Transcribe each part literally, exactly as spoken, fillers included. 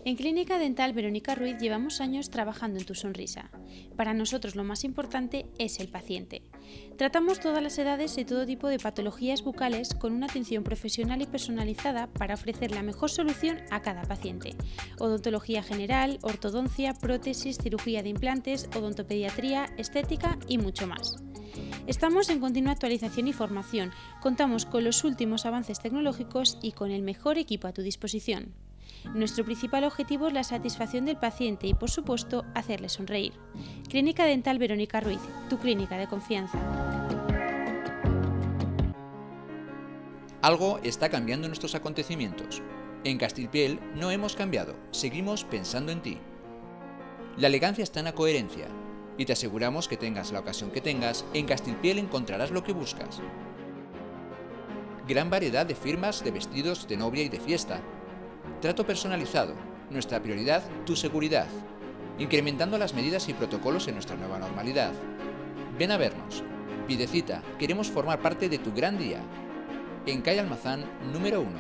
En Clínica Dental Verónica Ruiz llevamos años trabajando en tu sonrisa. Para nosotros lo más importante es el paciente. Tratamos todas las edades y todo tipo de patologías bucales con una atención profesional y personalizada para ofrecer la mejor solución a cada paciente. Odontología general, ortodoncia, prótesis, cirugía de implantes, odontopediatría, estética y mucho más. Estamos en continua actualización y formación, contamos con los últimos avances tecnológicos y con el mejor equipo a tu disposición. Nuestro principal objetivo es la satisfacción del paciente y, por supuesto, hacerle sonreír. Clínica Dental Verónica Ruiz, tu clínica de confianza. Algo está cambiando en nuestros acontecimientos. En Castilpiel no hemos cambiado, seguimos pensando en ti. La elegancia está en la coherencia, y te aseguramos que tengas la ocasión que tengas, en Castilpiel encontrarás lo que buscas. Gran variedad de firmas de vestidos de novia y de fiesta. Trato personalizado, nuestra prioridad, tu seguridad, incrementando las medidas y protocolos en nuestra nueva normalidad. Ven a vernos, pide cita, queremos formar parte de tu gran día. En calle Almazán, número uno.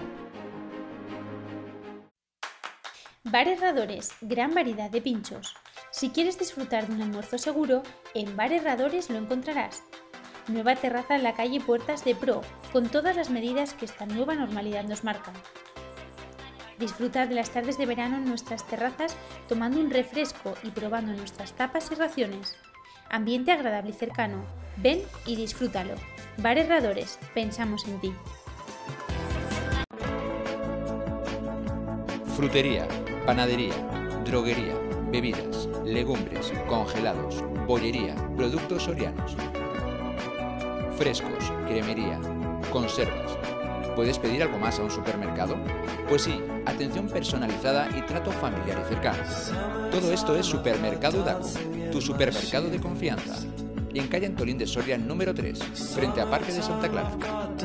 Bar Herradores, gran variedad de pinchos. Si quieres disfrutar de un almuerzo seguro, en Bar Herradores lo encontrarás. Nueva terraza en la calle Puertas de Pro, con todas las medidas que esta nueva normalidad nos marca. Disfrutar de las tardes de verano en nuestras terrazas tomando un refresco y probando nuestras tapas y raciones. Ambiente agradable y cercano. Ven y disfrútalo. Bar Herradores, pensamos en ti. Frutería, panadería, droguería, bebidas, legumbres, congelados, bollería, productos sorianos. Frescos, cremería, conservas. ¿Puedes pedir algo más a un supermercado? Pues sí, atención personalizada y trato familiar y cercano. Todo esto es Supermercado Daco, tu supermercado de confianza. En calle Antolín de Soria número tres, frente a Parque de Santa Clara.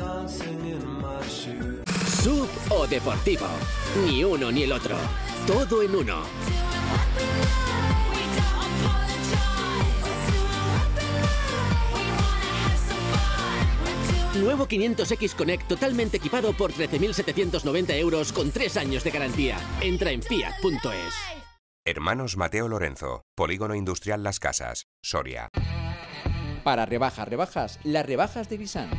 Sub o deportivo, ni uno ni el otro, todo en uno. Nuevo quinientos equis Connect totalmente equipado por trece mil setecientos noventa euros con tres años de garantía. Entra en fiat punto es. Hermanos Mateo Lorenzo, Polígono Industrial Las Casas, Soria. Para rebajas, rebajas, las rebajas de Visan.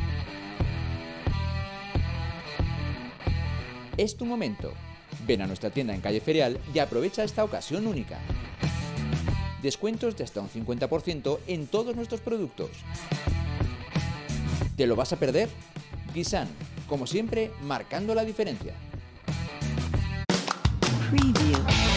Es tu momento. Ven a nuestra tienda en calle Ferial y aprovecha esta ocasión única. Descuentos de hasta un cincuenta por ciento en todos nuestros productos. ¿Te lo vas a perder? Guisan, como siempre, marcando la diferencia. Preview.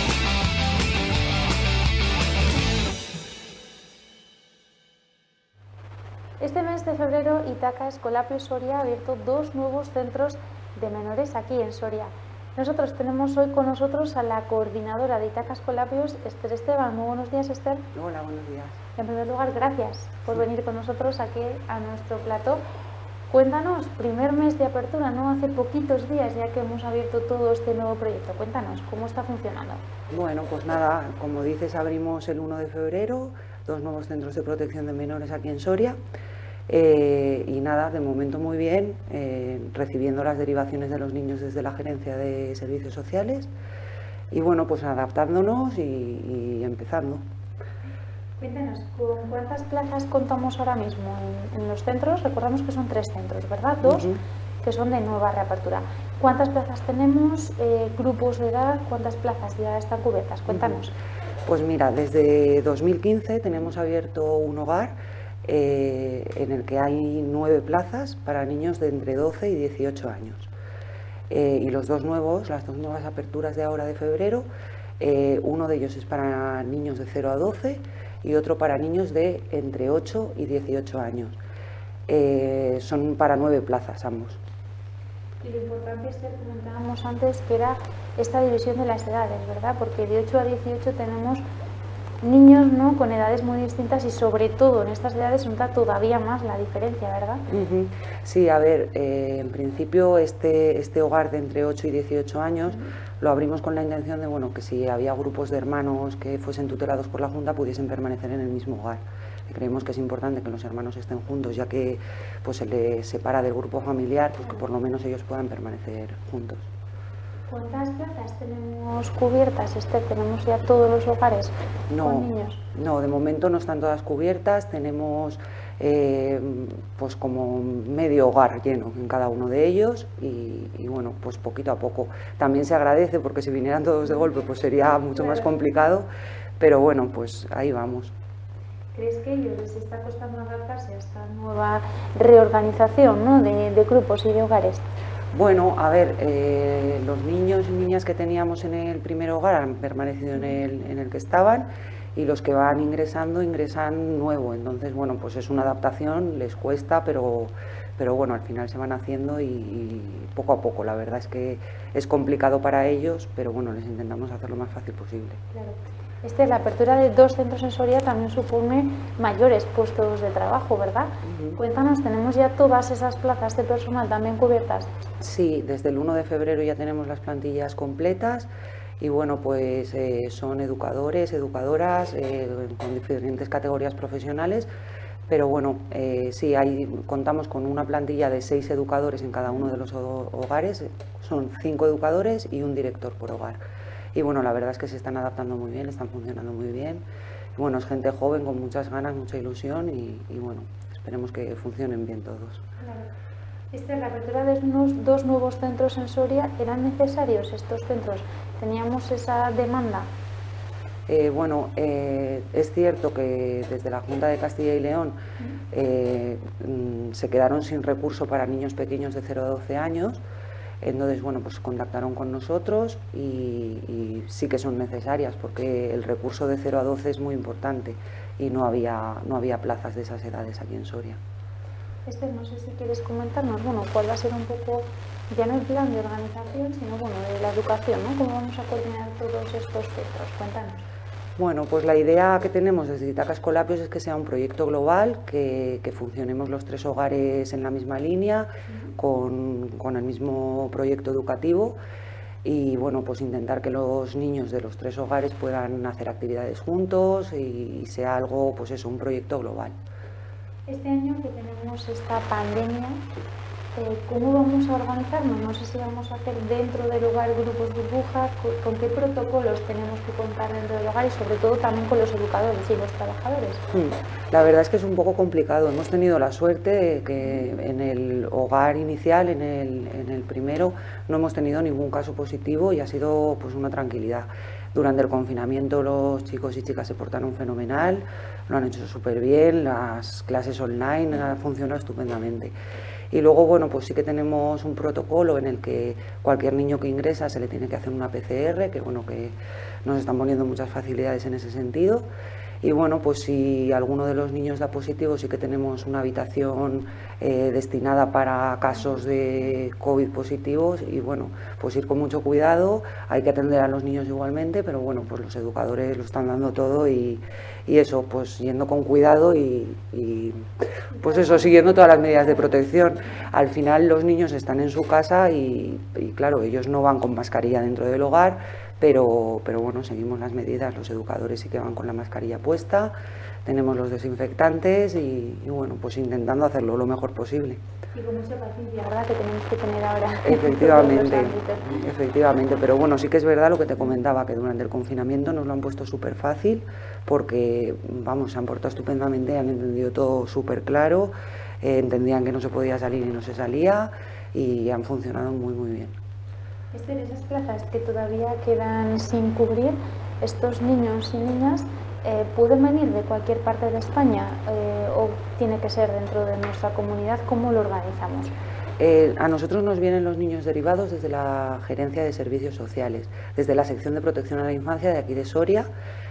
Este mes de febrero, Itaca Escolapio Soria ha abierto dos nuevos centros de menores aquí en Soria. Nosotros tenemos hoy con nosotros a la coordinadora de Itaca Escolapios, Esther Esteban. Muy buenos días, Esther. Hola, buenos días. En primer lugar, gracias por venir con nosotros aquí a nuestro plató. Cuéntanos, primer mes de apertura, ¿no? Hace poquitos días ya que hemos abierto todo este nuevo proyecto. Cuéntanos, ¿cómo está funcionando? Bueno, pues nada, como dices, abrimos el uno de febrero, dos nuevos centros de protección de menores aquí en Soria. Eh, y nada, de momento muy bien, eh, recibiendo las derivaciones de los niños desde la Gerencia de Servicios Sociales y bueno, pues adaptándonos y, y empezando. Cuéntanos, ¿con cuántas plazas contamos ahora mismo en, en los centros? Recordamos que son tres centros, ¿verdad? Dos uh-huh. que son de nueva reapertura. ¿Cuántas plazas tenemos? Eh, ¿Grupos de edad? ¿Cuántas plazas ya están cubiertas? Cuéntanos. Uh-huh. Pues mira, desde dos mil quince tenemos abierto un hogar Eh, en el que hay nueve plazas para niños de entre doce y dieciocho años. Eh, y los dos nuevos, las dos nuevas aperturas de ahora de febrero, eh, uno de ellos es para niños de cero a doce y otro para niños de entre ocho y dieciocho años. Eh, son para nueve plazas ambos. Y lo importante es que comentábamos antes que era esta división de las edades, ¿verdad? Porque de ocho a dieciocho tenemos niños, ¿no?, con edades muy distintas y sobre todo en estas edades se nota todavía más la diferencia, ¿verdad? Uh-huh. Sí, a ver, eh, en principio este, este hogar de entre ocho y dieciocho años uh-huh. lo abrimos con la intención de, bueno, que si había grupos de hermanos que fuesen tutelados por la Junta pudiesen permanecer en el mismo hogar. Creemos que es importante que los hermanos estén juntos, ya que pues, se les separa del grupo familiar, pues que por lo menos ellos puedan permanecer juntos. ¿Cuántas plazas tenemos cubiertas, Esther? ¿Tenemos ya todos los hogares no, con niños? No, de momento no están todas cubiertas, tenemos eh, pues como medio hogar lleno en cada uno de ellos y, y bueno, pues poquito a poco. También se agradece porque si vinieran todos de golpe pues sería mucho claro. más complicado, pero bueno, pues ahí vamos. ¿Crees que a ellos les está costando adaptarse a esta nueva reorganización, ¿no? de, de grupos y de hogares? Bueno, a ver, eh, los niños y niñas que teníamos en el primer hogar han permanecido en el, en el que estaban y los que van ingresando, ingresan nuevo. Entonces, bueno, pues es una adaptación, les cuesta, pero, pero bueno, al final se van haciendo y, y poco a poco. La verdad es que es complicado para ellos, pero bueno, les intentamos hacer lo más fácil posible. Claro. Este, la apertura de dos centros en Soria también supone mayores puestos de trabajo, ¿verdad? Uh-huh. Cuéntanos, ¿tenemos ya todas esas plazas de personal también cubiertas? Sí, desde el uno de febrero ya tenemos las plantillas completas y bueno, pues eh, son educadores, educadoras, eh, con diferentes categorías profesionales, pero bueno, eh, sí, hay, contamos con una plantilla de seis educadores en cada uno de los hogares, son cinco educadores y un director por hogar. Y bueno, la verdad es que se están adaptando muy bien, están funcionando muy bien. Y bueno, es gente joven con muchas ganas, mucha ilusión y, y bueno, esperemos que funcionen bien todos. Claro. Este, la apertura de unos dos nuevos centros en Soria, ¿eran necesarios estos centros? ¿Teníamos esa demanda? Eh, bueno, eh, es cierto que desde la Junta de Castilla y León eh, se quedaron sin recurso para niños pequeños de cero a doce años. Entonces, bueno, pues contactaron con nosotros y, y sí que son necesarias porque el recurso de cero a doce es muy importante y no había, no había plazas de esas edades aquí en Soria. Esther, no sé si quieres comentarnos, bueno, cuál va a ser un poco, ya no el plan de organización, sino bueno, de la educación, ¿no? ¿Cómo vamos a coordinar todos estos centros? Cuéntanos. Bueno, pues la idea que tenemos desde Itaca Escolapios es que sea un proyecto global, que, que funcionemos los tres hogares en la misma línea, con, con el mismo proyecto educativo y bueno, pues intentar que los niños de los tres hogares puedan hacer actividades juntos y, y sea algo, pues eso, un proyecto global. Este año que tenemos esta pandemia, Eh, ¿cómo vamos a organizarnos? No sé si vamos a hacer dentro del hogar grupos burbujas, con, con qué protocolos tenemos que contar dentro del hogar y sobre todo también con los educadores y los trabajadores. La verdad es que es un poco complicado. Hemos tenido la suerte de que en el hogar inicial, en el, en el primero, no hemos tenido ningún caso positivo y ha sido pues una tranquilidad. Durante el confinamiento los chicos y chicas se portaron fenomenal, lo han hecho súper bien, las clases online han funcionado estupendamente. Y luego, bueno, pues sí que tenemos un protocolo en el que cualquier niño que ingresa se le tiene que hacer una P C R, que bueno, que nos están poniendo muchas facilidades en ese sentido. Y bueno, pues si alguno de los niños da positivo, sí que tenemos una habitación eh, destinada para casos de COVID positivos y bueno, pues ir con mucho cuidado, hay que atender a los niños igualmente, pero bueno, pues los educadores lo están dando todo y, y eso, pues yendo con cuidado y, y pues eso, siguiendo todas las medidas de protección. Al final los niños están en su casa y, y claro, ellos no van con mascarilla dentro del hogar, Pero, pero bueno, seguimos las medidas, los educadores sí que van con la mascarilla puesta, tenemos los desinfectantes y, y bueno, pues intentando hacerlo lo mejor posible. Y con mucha paciencia, ¿verdad?, que tenemos que tener ahora. Efectivamente, efectivamente, pero bueno, sí que es verdad lo que te comentaba, que durante el confinamiento nos lo han puesto súper fácil, porque, vamos, se han portado estupendamente, han entendido todo súper claro, eh, entendían que no se podía salir y no se salía, y han funcionado muy, muy bien. Esther, esas plazas que todavía quedan sin cubrir, estos niños y niñas, eh, ¿pueden venir de cualquier parte de España eh, o tiene que ser dentro de nuestra comunidad? ¿Cómo lo organizamos? Eh, a nosotros nos vienen los niños derivados desde la Gerencia de Servicios Sociales, desde la Sección de Protección a la Infancia de aquí de Soria,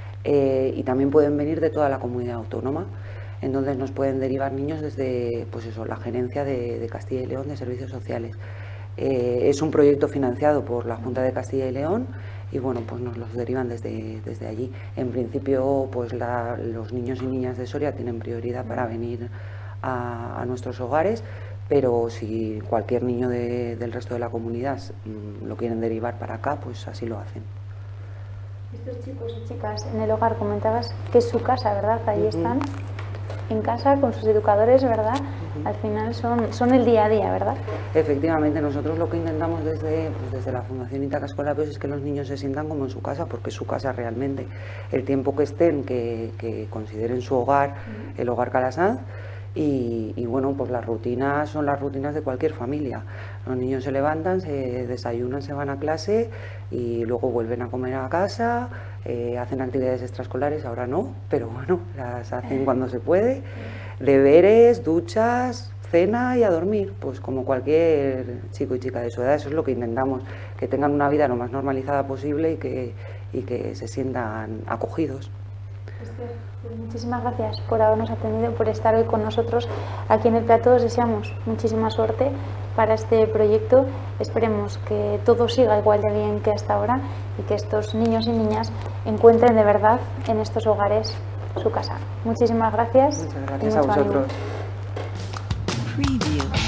eh, y también pueden venir de toda la comunidad autónoma. Entonces nos pueden derivar niños desde, pues eso, la Gerencia de, de Castilla y León de Servicios Sociales. Eh, es un proyecto financiado por la Junta de Castilla y León y bueno, pues nos los derivan desde, desde allí. En principio, pues la, los niños y niñas de Soria tienen prioridad para venir a, a nuestros hogares, pero si cualquier niño de, del resto de la comunidad mmm, lo quieren derivar para acá, pues así lo hacen. Estos chicos y chicas en el hogar, comentabas que es su casa, ¿verdad? Ahí uh-huh. están en casa con sus educadores, ¿verdad? al final son, son el día a día, ¿verdad? Efectivamente, nosotros lo que intentamos desde, pues desde la Fundación Ítaca Escolapios es que los niños se sientan como en su casa, porque es su casa realmente. El tiempo que estén, que, que consideren su hogar, el hogar Calasanz. Y, y bueno, pues las rutinas son las rutinas de cualquier familia. Los niños se levantan, se desayunan, se van a clase y luego vuelven a comer a casa, eh, hacen actividades extraescolares, ahora no, pero bueno, las hacen cuando se puede, deberes, duchas, cena y a dormir, pues como cualquier chico y chica de su edad. Eso es lo que intentamos, que tengan una vida lo más normalizada posible y que, y que se sientan acogidos. Muchísimas gracias por habernos atendido, por estar hoy con nosotros aquí en el plató. Os deseamos muchísima suerte para este proyecto. Esperemos que todo siga igual de bien que hasta ahora y que estos niños y niñas encuentren de verdad en estos hogares su casa. Muchísimas gracias. Muchas gracias a vosotros. Preview.